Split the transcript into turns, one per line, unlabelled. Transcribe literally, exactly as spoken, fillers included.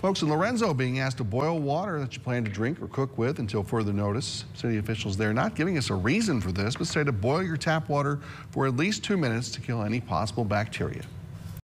Folks in Lorenzo being asked to boil water that you plan to drink or cook with until further notice. City officials there not giving us a reason for this, but say to boil your tap water for at least two minutes to kill any possible bacteria.